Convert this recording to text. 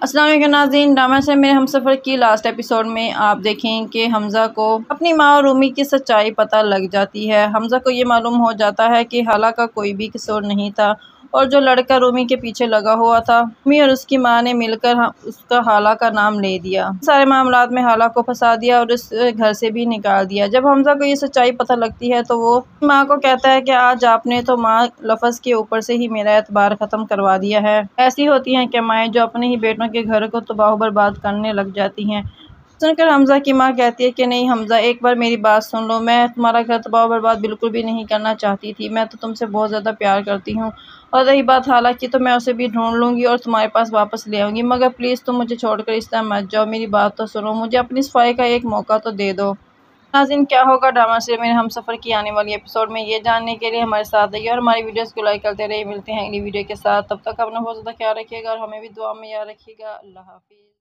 अस्सलाम वालेकुम नाज़रीन, ड्रामा से मेरे हमसफ़र की लास्ट एपिसोड में आप देखें कि हमज़ा को अपनी माँ और रूमी की सच्चाई पता लग जाती है। हमज़ा को ये मालूम हो जाता है कि हाला का कोई भी कसूर नहीं था और जो लड़का रूमी के पीछे लगा हुआ था, रूमी और उसकी माँ ने मिलकर उसका हाला का नाम ले दिया। सारे मामलात में हाला को फंसा दिया और उस घर से भी निकाल दिया। जब हमज़ा को ये सच्चाई पता लगती है तो वो माँ को कहता है कि आज आपने तो माँ लफ्ज़ के ऊपर से ही मेरा एतबार ख़त्म करवा दिया है। ऐसी होती हैं क्या माएँ जो अपने ही बेटों के घर को तबाह बर्बाद करने लग जाती हैं। सुनकर हमज़ा की माँ कहती है कि नहीं हमज़ा, एक बार मेरी बात सुन लो, मैं तुम्हारा घर तबाह बर्बाद बिल्कुल भी नहीं करना चाहती थी। मैं तो तुमसे बहुत ज़्यादा प्यार करती हूँ और रही बात हाला की, तो मैं उसे भी ढूंढ लूँगी और तुम्हारे पास वापस ले आऊँगी, मगर प्लीज़ तुम मुझे छोड़कर इस तरह मत जाओ। मेरी बात तो सुनो, मुझे अपनी सफाई का एक मौका तो दे दो। नाज़रीन, क्या होगा ड्रामा से मेरे हमसफ़र की आने वाली एपिसोड में, ये जानने के लिए हमारे साथ रहिए और हमारी वीडियोस को लाइक करते रहिए। मिलते हैं अगली वीडियो के साथ, तब तक अपना बहुत ज़्यादा ख्याल रखिएगा और हमें भी दुआ में याद रखिएगा। अल्लाह हाफ़िज़।